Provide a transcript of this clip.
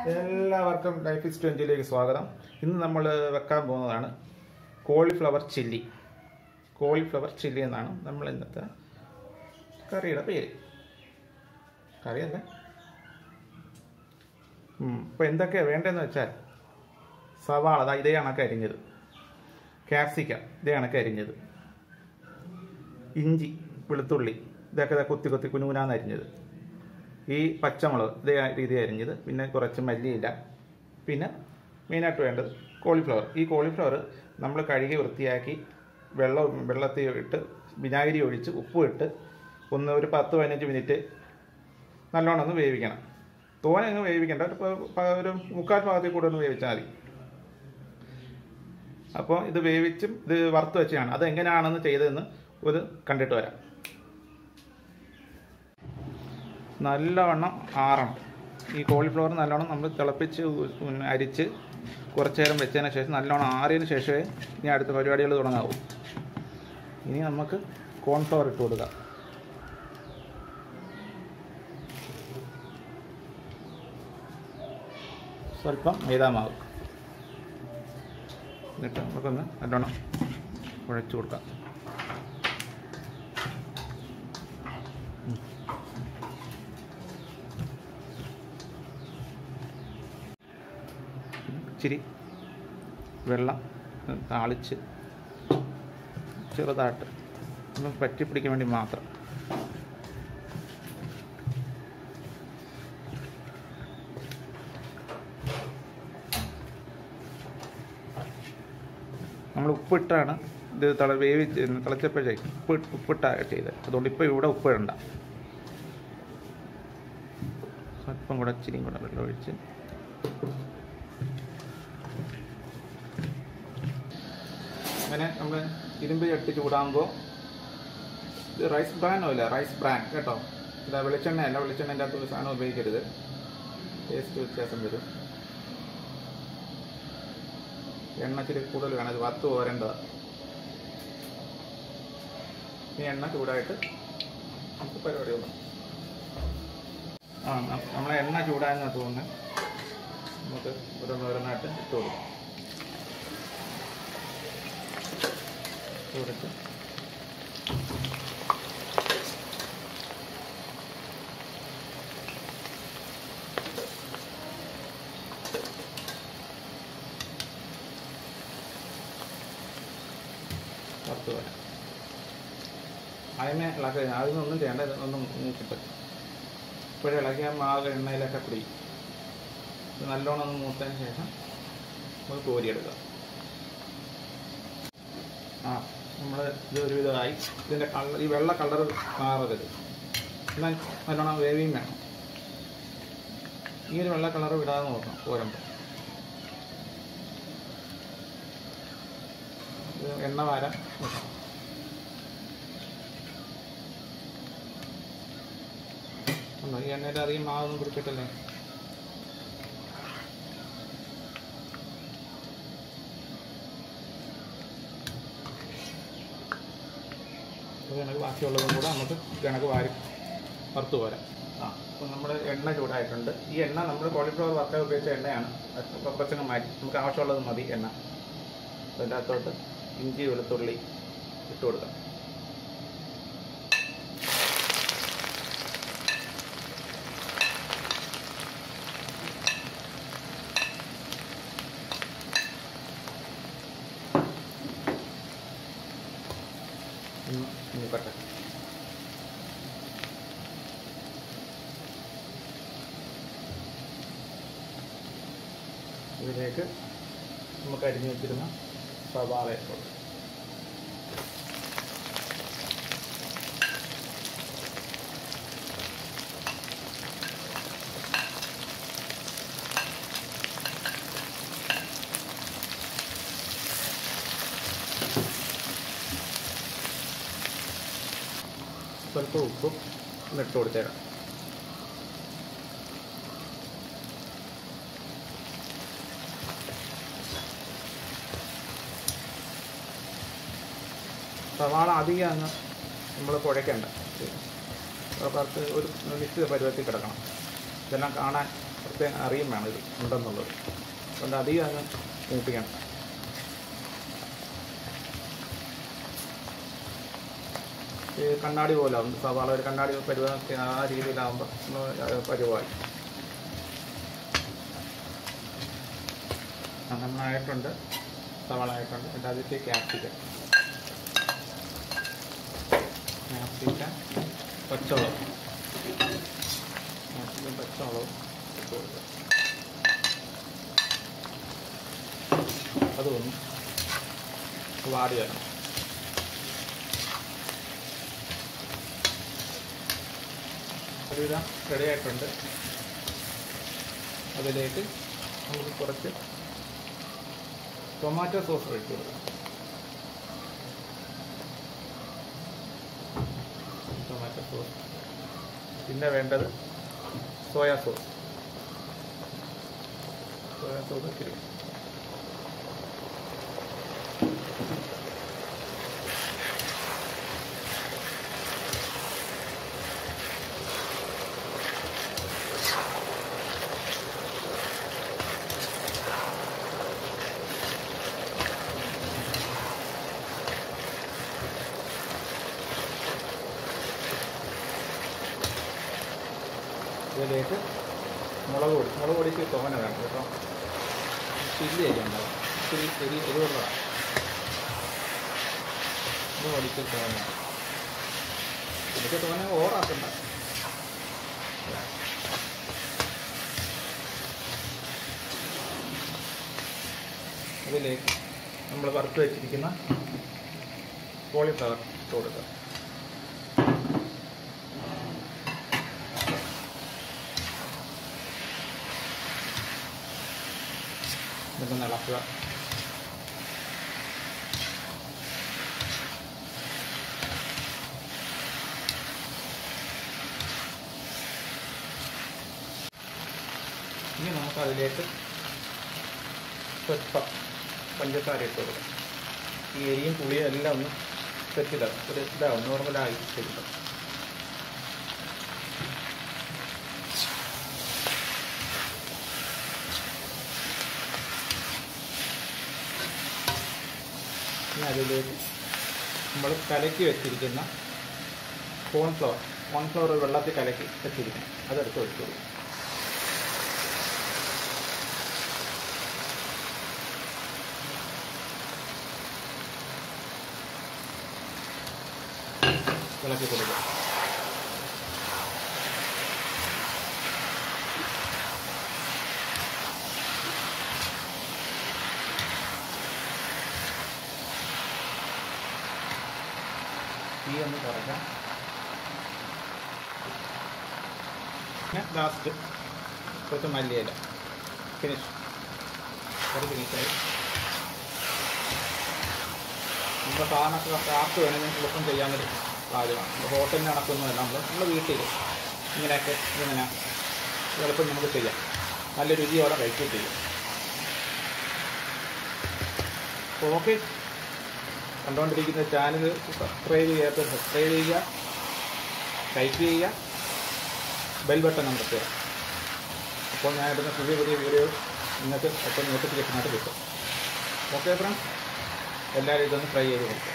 എല്ലാവർക്കും life is 20ലേക്ക് സ്വാഗതം. ഇന്ന് നമ്മൾ വെക്കാൻ പോകുന്നതാണ് കോളിഫ്ലവർ ചില്ലി. കോളിഫ്ലവർ ചില്ലി എന്നാണ് നമ്മൾ ഇന്നത്തെ കറിയുടെ പേര്. കറിയല്ല. ഇപ്പോൾ എന്തൊക്കെയാണ് വേണ്ടതെന്ന് വെച്ചാൽ സവാള ഇതേ കണക്ക് അരിഞ്ഞത്, ക്യാപ്സിക്കം ഇതേ കണക്ക് അരിഞ്ഞത്, ഇഞ്ചി വെളുത്തുള്ളി ഇതൊക്കെ കൊത്തി കൊത്തി കുനുകുനാന്ന് അരിഞ്ഞത്, ഈ പച്ചമുളക് ഇതേ രീതി അരിഞ്ഞത്, പിന്നെ കുറച്ച് മല്ലിയില, പിന്നെ മെയിനായിട്ട് വേണ്ടത് കോളിഫ്ലവർ. ഈ കോളിഫ്ലവർ നമ്മൾ കഴുകി വൃത്തിയാക്കി വെള്ളത്തിൽ ഇട്ട് വിനാഗിരി ഒഴിച്ച് ഉപ്പും ഇട്ട് ഒരു 10-15 മിനിറ്റ് നല്ലോണം ഒന്ന് വേവിക്കണം. തോനെ ഒന്ന് വേവിക്കേണ്ട, ഒരു മുക്കാൽ ഭാഗത്തിൽ കൂടെ ഒന്ന് വേവിച്ചാൽ മതി. അപ്പോൾ ഇത് വേവിച്ചും ഇത് വറുത്ത് വെച്ചാണ്. അതെങ്ങനെയാണെന്ന് ചെയ്തതെന്ന് ഒരു കണ്ടിട്ട് വരാം. നല്ലവണ്ണം ആറണം. ഈ കോളിഫ്ലവർ നല്ലോണം നമ്മൾ തിളപ്പിച്ച് അരിച്ച് കുറച്ച് നേരം വെച്ചതിന് ശേഷം നല്ലോണം ആറിയതിന് ശേഷമേ ഇനി അടുത്ത പരിപാടികൾ തുടങ്ങാവൂ. ഇനി നമുക്ക് കോൺഫ്ലവർ ഇട്ട് കൊടുക്കാം. സ്വല്പം മൈദാമാവ് എന്നിട്ട് നമുക്കൊന്ന് നല്ലോണം കുഴച്ച് കൊടുക്കാം. ഇച്ചിരി വെള്ളം താളിച്ച് ചെറുതായിട്ട് ഒന്ന് പറ്റിപ്പിടിക്കാൻ വേണ്ടി മാത്രം. നമ്മൾ ഉപ്പിട്ടാണ് ഇത് തിളച്ചപ്പോഴേക്ക് ഉപ്പിട്ടാണ് ചെയ്തത്. അതുകൊണ്ട് ഇപ്പോൾ ഇവിടെ ഉപ്പ് ഇടണ്ട. സ്വല്പം കൂടെ ഇച്ചിരിയും കൂടെ വെള്ളം ഒഴിച്ച് അങ്ങനെ നമ്മൾ ഇരുമ്പ് ചട്ടി ചൂടാകുമ്പോൾ ഇത് റൈസ് ബ്രാൻ ഓയില, റൈസ് ബ്രാൻ കേട്ടോ. ഇത് വെളിച്ചെണ്ണയല്ല, വെളിച്ചെണ്ണേൻ്റെ അകത്ത് ഒരു സാധനം ഉപയോഗിക്കരുത്, ടേസ്റ്റ് വ്യത്യാസം വരും. എണ്ണ ഇച്ചിരി കൂടുതൽ വേണം, ഇത് വറുത്ത് പോരേണ്ടതാണ്. ഈ എണ്ണ ചൂടായിട്ട് നമുക്ക് പരിപാടി കൊടുക്കാം. നമ്മളെ എണ്ണ ചൂടായെന്ന് തോന്നുന്നു. നമുക്ക് ഓരോന്നായിട്ട് ഇട്ട് കൊടുക്കാം. കൊടുത്ത് പുറത്ത് വരാം. അതിനെ ഇളക്കുക, അതിനൊന്നും ചെയ്യേണ്ട, ഇതൊന്നും മൂക്കിട്ട് ഇപ്പോഴും ഇളക്കിയാൽ മാവ് എണ്ണയിലൊക്കെ പിടിക്കും. ഇത് നല്ലോണം ഒന്ന് മൂത്തതിന് ശേഷം നമുക്ക് കോരിയെടുക്കാം. നമ്മൾ ഇത് ഒരുവിധമായി. ഇതിൻ്റെ ഈ വെള്ള കളർ മാറരുത്, എന്നാൽ നല്ലോണം വേവിയും വേണം. ഈ ഒരു വെള്ള കളർ വിടാതെ നോക്കണം പോരുമ്പോൾ. ഇത് എണ്ണ വാരാൻ നോക്കണം. ഈ എണ്ണയുടെ അധികം മാവൊന്നും പിടിച്ചിട്ടല്ലേ. കണക്ക് ബാക്കിയുള്ളതും കൂടെ നമുക്ക് കണക്ക് വറുത്ത് പോരാം. അപ്പോൾ നമ്മുടെ എണ്ണ ചൂടായിട്ടുണ്ട്. ഈ എണ്ണ നമ്മൾ കോളിഫ്ലവർ വറുക്കാൻ ഉപയോഗിച്ച എണ്ണയാണ്. കുറച്ചങ്ങ് മാറ്റി നമുക്ക് ആവശ്യമുള്ളത് മതി എണ്ണ. അതിൻ്റെ അകത്തോട്ട് ഇഞ്ചി വെളുത്തുള്ളി ഇട്ട് കൊടുക്കാം. മൂക്കട്ടെ. ഇതിലേക്ക് നമുക്ക് അരിഞ്ഞു വെച്ചിരുന്ന സവാള ഇട്ടു. സ്വല്പം ഉപ്പും ഇട്ട് കൊടുത്തേക്കാം. സവാള അധികം അങ്ങ് നമ്മൾ കുഴയ്ക്കേണ്ട, കുറച്ച് ഒരു നിശ്ചിത പരുവത്തിൽ കിടക്കണം. ഇതെല്ലാം കാണാൻ അറിയും വേണം ഇത് ഉണ്ടെന്നുള്ളത്. അതുകൊണ്ട് അധികം അങ്ങ് മൂപ്പിക്കണം. ഈ കണ്ണാടി പോലെ ആവും. സവാള ഒരു കണ്ണാടി പരുവ ആ രീതിയിലാവുമ്പോൾ പരുവായി. നന്നായിട്ടുണ്ട്. സവാള ആയിട്ടുണ്ട്. എന്നിട്ട് അതിലേക്ക് ക്യാപ്സിക്കം പച്ചമുളക് പച്ചമുളക് ഇട്ട് കൊടുക്കുക. അതൊന്നും വാടി വരണം. ഒരുവിധം റെഡി ആയിട്ടുണ്ട്. അതിലേക്ക് നമുക്ക് കുറച്ച് ടൊമാറ്റോ സോസ് ഒഴിച്ചു കൊടുക്കാം. Tomato sauce. പിന്നെ വേണ്ടത് സോയാ സോസ്. ഇത്തിരി ഇതിലേക്ക് മുളക് പൊടിക്ക് തോന വേണം കേട്ടോ. ചില്ലി അരി ഉണ്ടാവും. ഇത്തിരി എരിവുള്ളതാണ്. മുളക് പൊടിക്ക് തോന എനിക്ക് തോന ഓറാക്കണ്ട. അതിലേക്ക് നമ്മൾ വറുത്ത് വെച്ചിരിക്കുന്ന കോളിഫ്ലവർ ഇട്ട് കൊടുക്കുക. ഇതൊന്ന് ഇളക്കുക. ഇനി നമുക്ക് അതിലേക്ക് സ്വല്പം പഞ്ചസാര ഇട്ട് കൊടുക്കാം. ഈ എരിയും പുളിയും എല്ലാം ഒന്ന് സെറ്റിലാവും. ഒരു ഇതാവും, നോർമലായി കിട്ടും. ഇനി അതിലേക്ക് നമ്മൾ കലക്കി വെച്ചിരിക്കുന്ന കോൺഫ്ലവർ വെള്ളത്തിൽ കലക്കി വെച്ചിരിക്കണം. അതെടുത്ത് വെച്ച് കൊടുക്കും. ഇളക്കി കൊടുക്കുക. തീ ഒന്ന് കുറയ്ക്കാം. പിന്നെ ലാസ്റ്റ് കുറച്ച് മല്ലിയില. ഫിനിഷായി. നമ്മുടെ സാധനമൊക്കെ ആർക്ക് വേണമെങ്കിൽ എളുപ്പം ചെയ്യാനൊരു പാചകമാണ്. ഹോട്ടലിന് നടക്കുന്നതല്ല. നമ്മൾ വീട്ടിൽ ഇങ്ങനെയൊക്കെ ഇങ്ങനെ എളുപ്പം നമുക്ക് ചെയ്യാം. നല്ല രുചിയോടെ കഴിക്കുകയും ചെയ്യും. അപ്പോൾ ഓക്കെ, കണ്ടുകൊണ്ടിരിക്കുന്ന ചാനൽ സബ്സ്ക്രൈബ് ചെയ്യുക, ലൈക്ക് ചെയ്യുക, ബെൽ ബട്ടൺ അമർത്തുക. അപ്പോൾ ഞാൻ ഇടുന്ന പുതിയ വീഡിയോ നിങ്ങൾക്ക് അപ്പോൾ നോട്ടിഫിക്കേഷനായിട്ട് കിട്ടും. ഓക്കെ ഫ്രണ്ട്സ്, എല്ലാവരും ഇതൊന്ന് ട്രൈ ചെയ്ത് കൊടുക്കും.